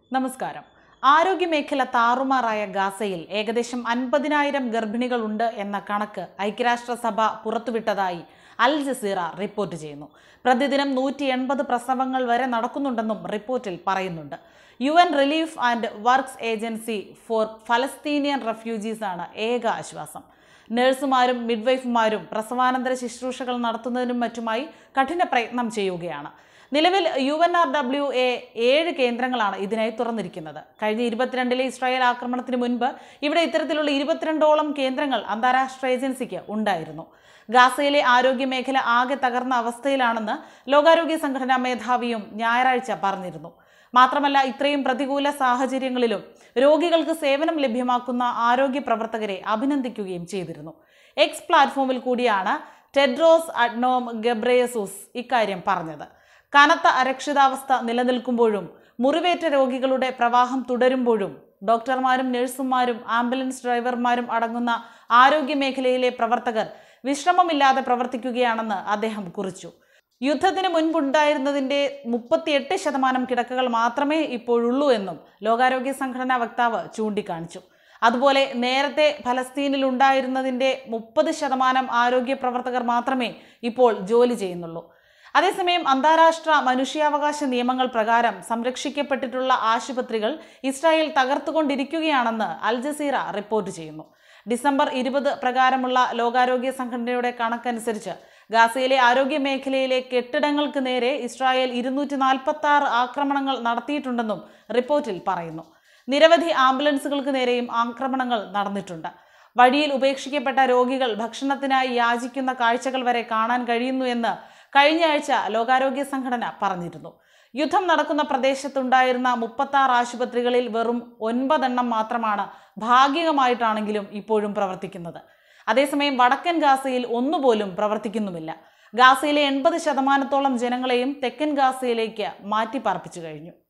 നമസ്കാരം. ആരോഗ്യമേഖല താറുമാറായ ഗാസയിൽ ഏകദേശം 50,000 ഗർഭിണികളുണ്ട് എന്ന കണക്ക് ഐക്യരാഷ്ട്രസഭ പുറത്തുവിട്ടതായി അൽ ജസീറ റിപ്പോർട്ട് ചെയ്യുന്നു. പ്രതിദിനം 180 പ്രസവങ്ങൾ വരെ നടക്കുന്നുണ്ടെന്നും റിപ്പോർട്ടിൽ പറയുന്നുണ്ട്. UN relief and works agency for Palestinian refugees ആണ് ഏക ആശ്വാസം. നഴ്സുമാരും മിഡ്വൈഫുമാരും പ്രസവാനന്തര ശുശ്രൂഷകൾ നടത്തുന്നതിനും മറ്റുമായി കഠിന പ്രയത്നം ചെയ്യുകയാണ്. നിലവിൽ UNRWA 7 കേന്ദ്രങ്ങളാണ് ഇതിനായി തുറന്നിരിക്കുന്നത്. കഴിഞ്ഞ 22-ലെ ഇസ്രായേൽ ആക്രമണത്തിന് മുൻപ് ഇവിടെ ഇത്തരത്തിലുള്ള 22ഓളം കേന്ദ്രങ്ങൾ അന്താരാഷ്ട്ര ഏജൻസിക്ക് ഉണ്ടായിരുന്നു. ഗാസയിലെ ആരോഗ്യ മേഖല ആകെ തകർന്ന അവസ്ഥയിലാണെന്ന് ലോകാരോഗ്യ സംഘടനാ മേധാവിയും ഞായറാഴ്ച പറഞ്ഞിരുന്നു. മാത്രമല്ല, ഇത്രയും പ്രതികൂല സാഹചര്യങ്ങളിലും രോഗികൾക്ക് സേവനം ലഭ്യമാക്കുന്ന ആരോഗ്യ പ്രവർത്തകരെ അഭിനന്ദിക്കുകയും ചെയ്തിരുന്നു. എക്സ് പ്ലാറ്റ്ഫോമിൽ കൂടിയാണ് ടെഡ്രോസ് അഡ്നോം ഗബ്രയേസൂസ് ഇക്കാര്യം പറഞ്ഞത്. കനത്ത അരക്ഷിതാവസ്ഥ നിലനിൽക്കുമ്പോഴും മുറിവേറ്റ രോഗികളുടെ പ്രവാഹം തുടരുമ്പോഴും ഡോക്ടർമാരും നഴ്സുമാരും ആംബുലൻസ് ഡ്രൈവർമാരും അടങ്ങുന്ന ആരോഗ്യ മേഖലയിലെ പ്രവർത്തകർ വിശ്രമമില്ലാതെ പ്രവർത്തിക്കുകയാണെന്ന് അദ്ദേഹം കുറിച്ചു. യുദ്ധത്തിന് മുൻപുണ്ടായിരുന്നതിൻ്റെ 38% കിടക്കകൾ മാത്രമേ ഇപ്പോഴുള്ളൂ എന്നും ലോകാരോഗ്യ സംഘടനാ വക്താവ് ചൂണ്ടിക്കാണിച്ചു. അതുപോലെ നേരത്തെ ഫലസ്തീനിൽ ഉണ്ടായിരുന്നതിൻ്റെ 30% ആരോഗ്യ പ്രവർത്തകർ മാത്രമേ ഇപ്പോൾ ജോലി ചെയ്യുന്നുള്ളൂ. അതേസമയം അന്താരാഷ്ട്ര മനുഷ്യാവകാശ നിയമങ്ങൾ പ്രകാരം സംരക്ഷിക്കപ്പെട്ടിട്ടുള്ള ആശുപത്രികൾ ഇസ്രായേൽ തകർത്തുകൊണ്ടിരിക്കുകയാണെന്ന് അൽ ജസീറ റിപ്പോർട്ട് ചെയ്യുന്നു. ഡിസംബർ 20 പ്രകാരമുള്ള ലോകാരോഗ്യ സംഘടനയുടെ കണക്കനുസരിച്ച് ഗാസയിലെ ആരോഗ്യ മേഖലയിലെ കെട്ടിടങ്ങൾക്ക് നേരെ ഇസ്രായേൽ 246 ആക്രമണങ്ങൾ നടത്തിയിട്ടുണ്ടെന്നും റിപ്പോർട്ടിൽ പറയുന്നു. നിരവധി ആംബുലൻസുകൾക്ക് നേരെയും ആക്രമണങ്ങൾ നടന്നിട്ടുണ്ട്. വഴിയിൽ ഉപേക്ഷിക്കപ്പെട്ട രോഗികൾ ഭക്ഷണത്തിനായി യാചിക്കുന്ന കാഴ്ചകൾ വരെ കാണാൻ കഴിയുന്നു എന്ന് കഴിഞ്ഞ ആഴ്ച ലോകാരോഗ്യ സംഘടന പറഞ്ഞിരുന്നു. യുദ്ധം നടക്കുന്ന പ്രദേശത്തുണ്ടായിരുന്ന 36 ആശുപത്രികളിൽ വെറും 9 എണ്ണം മാത്രമാണ് ഭാഗികമായിട്ടാണെങ്കിലും ഇപ്പോഴും പ്രവർത്തിക്കുന്നത്. അതേസമയം വടക്കൻ ഗാസയിൽ ഒന്നുപോലും പ്രവർത്തിക്കുന്നുമില്ല. ഗാസയിലെ 80% ജനങ്ങളെയും തെക്കൻ ഗാസയിലേക്ക് മാറ്റി പാർപ്പിച്ചു കഴിഞ്ഞു.